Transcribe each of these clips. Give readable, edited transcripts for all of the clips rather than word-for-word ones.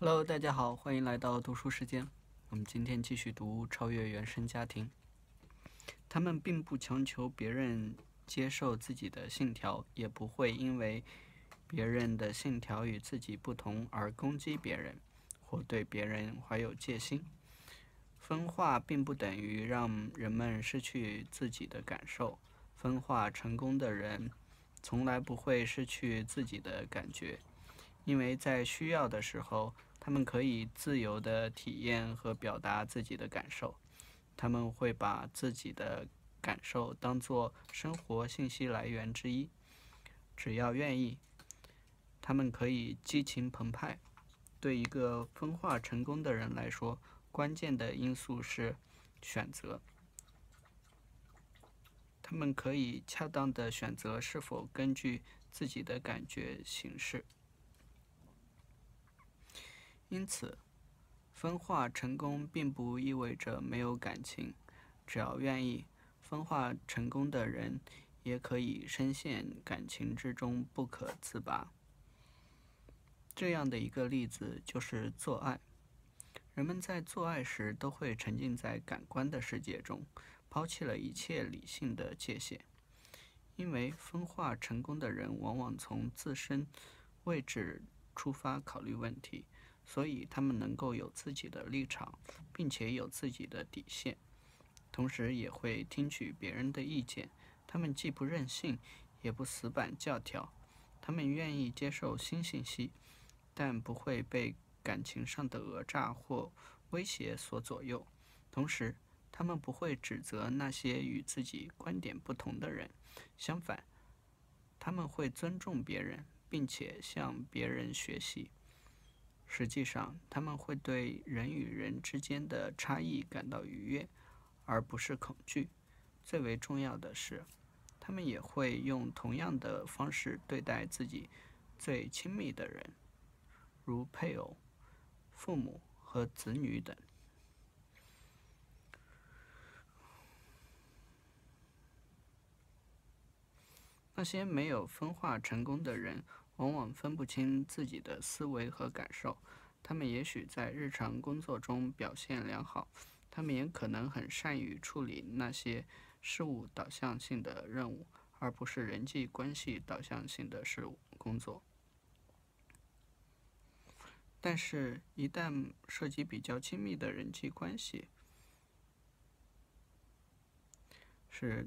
Hello，大家好，欢迎来到读书时间。我们今天继续读《超越原生家庭》。他们并不强求别人接受自己的信条，也不会因为别人的信条与自己不同而攻击别人，或对别人怀有戒心。分化并不等于让人们失去自己的感受。分化成功的人从来不会失去自己的感觉，因为在需要的时候，他们可以自由地体验和表达自己的感受。他们会把自己的感受当作生活信息来源之一。只要愿意，他们可以激情澎湃。对一个分化成功的人来说，关键的因素是选择。他们可以恰当地选择是否根据自己的感觉行事。因此，分化成功并不意味着没有感情。只要愿意，分化成功的人也可以深陷感情之中不可自拔。这样的一个例子就是做爱。人们在做爱时都会沉浸在感官的世界中，抛弃了一切理性的界限。因为分化成功的人往往从自身位置出发考虑问题，所以他们能够有自己的立场，并且有自己的底线，同时也会听取别人的意见。他们既不任性，也不死板教条。他们愿意接受新信息，但不会被感情上的讹诈或威胁所左右。同时，他们不会指责那些与自己观点不同的人，相反，他们会尊重别人，并且向别人学习。实际上，他们会对人与人之间的差异感到愉悦，而不是恐惧。最为重要的是，他们也会用同样的方式对待自己最亲密的人，如配偶、父母和子女等。那些没有分化成功的人，往往分不清自己的思维和感受。他们也许在日常工作中表现良好，他们也可能很善于处理那些事务导向性的任务，而不是人际关系导向性的事务工作。但是，一旦涉及比较亲密的人际关系时，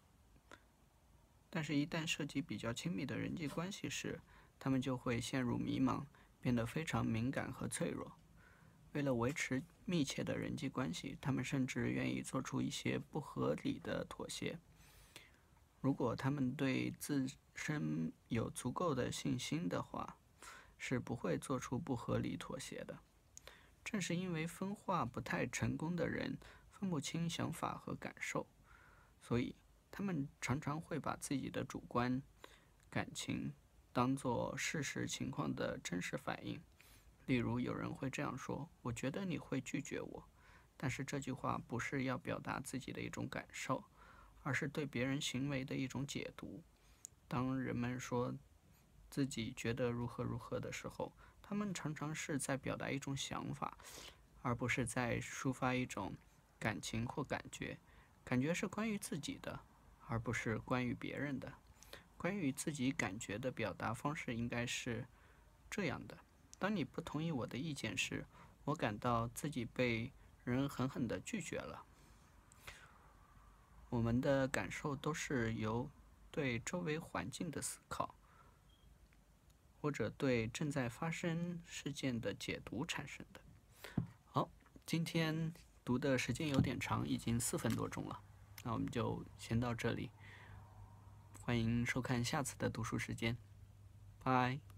他们就会陷入迷茫，变得非常敏感和脆弱。为了维持密切的人际关系，他们甚至愿意做出一些不合理的妥协。如果他们对自身有足够的信心的话，是不会做出不合理妥协的。正是因为分化不太成功的人分不清想法和感受，所以他们常常会把自己的主观感情当作事实情况的真实反应。例如，有人会这样说：“我觉得你会拒绝我。”但是这句话不是要表达自己的一种感受，而是对别人行为的一种解读。当人们说自己觉得如何如何的时候，他们常常是在表达一种想法，而不是在抒发一种感情或感觉。感觉是关于自己的，而不是关于别人的。关于自己感觉的表达方式应该是这样的：当你不同意我的意见时，我感到自己被人狠狠地拒绝了。我们的感受都是由对周围环境的思考，或者对正在发生事件的解读产生的。好，今天读的时间有点长，已经4分多钟了，那我们就先到这里。欢迎收看下次的读书时间，拜。